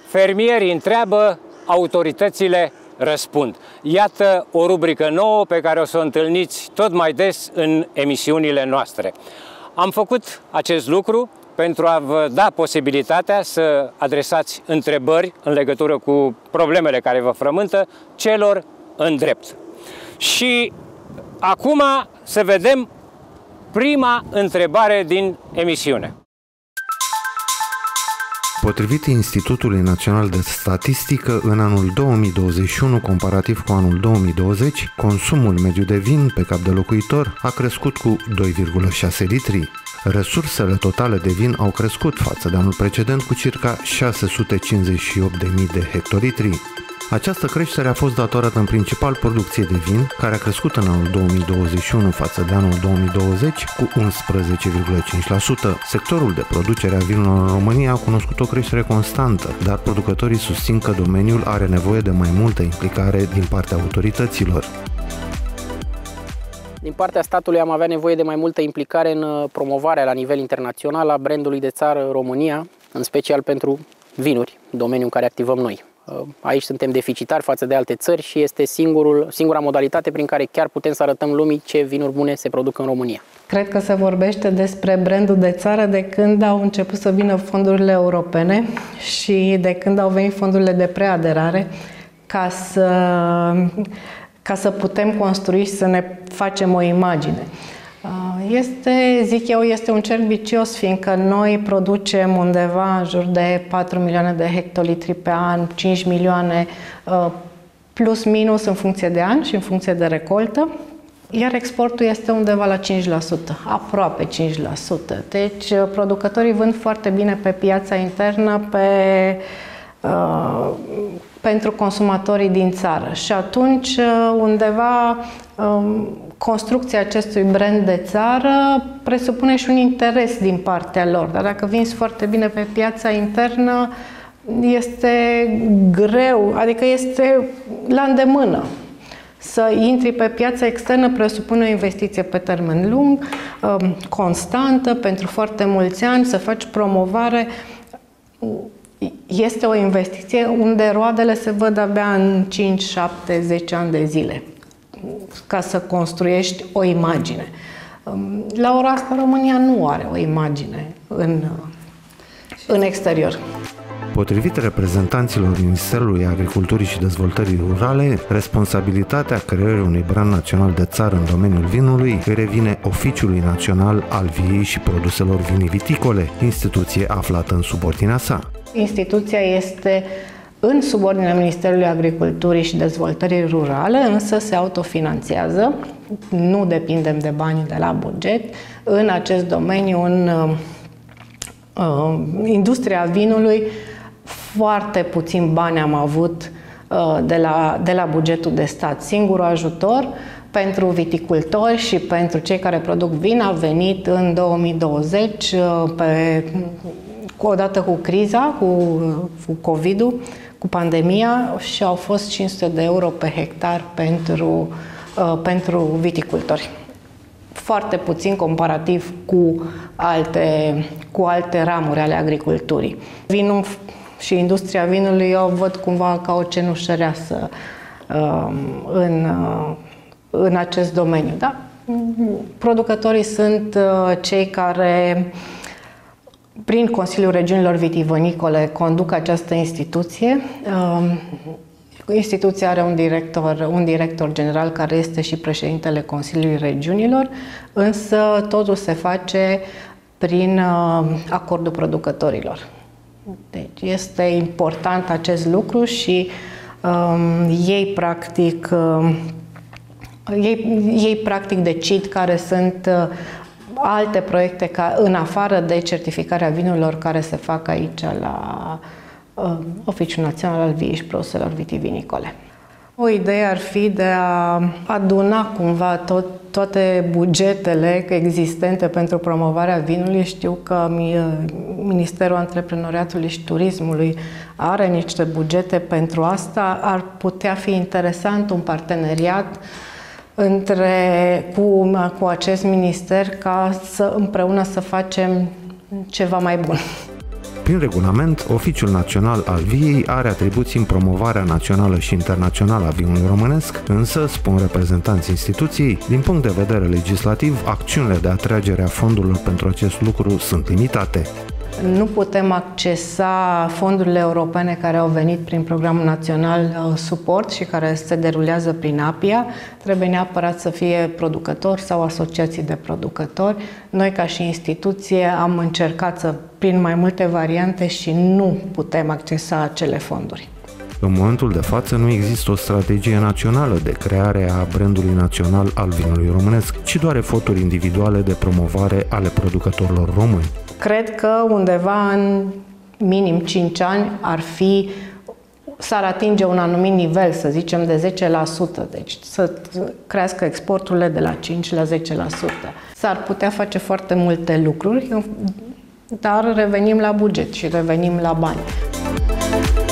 Fermierii întreabă, autoritățile răspund. Iată o rubrică nouă pe care o să o întâlniți tot mai des în emisiunile noastre. Am făcut acest lucru pentru a vă da posibilitatea să adresați întrebări în legătură cu problemele care vă frământă celor în drept. Și acum să vedem prima întrebare din emisiune. Potrivit Institutului Național de Statistică, în anul 2021, comparativ cu anul 2020, consumul mediu de vin pe cap de locuitor a crescut cu 2,6 litri. Resursele totale de vin au crescut față de anul precedent cu circa 658.000 de hectolitri. Această creștere a fost datorată în principal producției de vin, care a crescut în anul 2021 față de anul 2020 cu 11,5%. Sectorul de producere a vinului în România a cunoscut o creștere constantă, dar producătorii susțin că domeniul are nevoie de mai multă implicare din partea autorităților. Din partea statului am avea nevoie de mai multă implicare în promovarea la nivel internațional a brandului de țară România, în special pentru vinuri, domeniul în care activăm noi. Aici suntem deficitari față de alte țări și este singura modalitate prin care chiar putem să arătăm lumii ce vinuri bune se produc în România. Cred că se vorbește despre brandul de țară de când au început să vină fondurile europene și de când au venit fondurile de preaderare ca să putem construi și să ne facem o imagine. Zic eu, este un cerc vicios, fiindcă noi producem undeva în jur de 4 milioane de hectolitri pe an, 5 milioane plus minus în funcție de an și în funcție de recoltă, iar exportul este undeva la 5%, aproape 5%. Deci producătorii vând foarte bine pe piața internă, pentru consumatorii din țară și atunci undeva construcția acestui brand de țară presupune și un interes din partea lor, dar dacă vinzi foarte bine pe piața internă este greu, adică este la îndemână. Să intri pe piața externă presupune o investiție pe termen lung, constantă, pentru foarte mulți ani, să faci promovare. Este o investiție unde roadele se văd abia în 5, 7, 10 ani de zile, ca să construiești o imagine. La ora asta, România nu are o imagine în exterior. Potrivit reprezentanților Ministerului Agriculturii și Dezvoltării Rurale, responsabilitatea creării unui brand național de țară în domeniul vinului revine Oficiului Național al Viei și Produselor Viniviticole, instituție aflată în subordinea sa. Instituția este în subordinea Ministerului Agriculturii și Dezvoltării Rurale, însă se autofinanțează, nu depindem de bani de la buget. În acest domeniu, în industria vinului, foarte puțin bani am avut de la bugetul de stat. Singurul ajutor pentru viticultori și pentru cei care produc vin a venit în 2020, odată cu criza, cu COVID-ul, cu pandemia, și au fost 500 de euro pe hectar pentru viticultori. Foarte puțin comparativ cu alte ramuri ale agriculturii. Vinul și industria vinului eu o văd cumva ca o cenușăreasă în acest domeniu. Da? Producătorii sunt cei care, prin Consiliul Regiunilor Vitivinicole, conduc această instituție. Instituția are un director general care este și președintele Consiliului Regiunilor, însă totul se face prin acordul producătorilor. Deci este important acest lucru și ei practic decid care sunt alte proiecte în afară de certificarea vinurilor care se fac aici la Oficiul Național al Viei și Produselor Vitivinicole. O idee ar fi de a aduna cumva toate bugetele existente pentru promovarea vinului. Știu că Ministerul Antreprenoriatului și Turismului are niște bugete pentru asta. Ar putea fi interesant un parteneriat cu acest minister ca împreună să facem ceva mai bun. Prin regulament, Oficiul Național al Viei are atribuții în promovarea națională și internațională a vinului românesc, însă, spun reprezentanții instituției, din punct de vedere legislativ, acțiunile de atragere a fondurilor pentru acest lucru sunt limitate. Nu putem accesa fondurile europene care au venit prin Programul Național Suport și care se derulează prin APIA. Trebuie neapărat să fie producători sau asociații de producători. Noi, ca și instituție, am încercat prin mai multe variante și nu putem accesa acele fonduri. În momentul de față nu există o strategie națională de creare a brandului național al vinului românesc, ci doar eforturi individuale de promovare ale producătorilor români. Cred că undeva în minim 5 ani s-ar atinge un anumit nivel, să zicem, de 10%, deci să crească exporturile de la 5 la 10%. S-ar putea face foarte multe lucruri, dar revenim la buget și revenim la bani.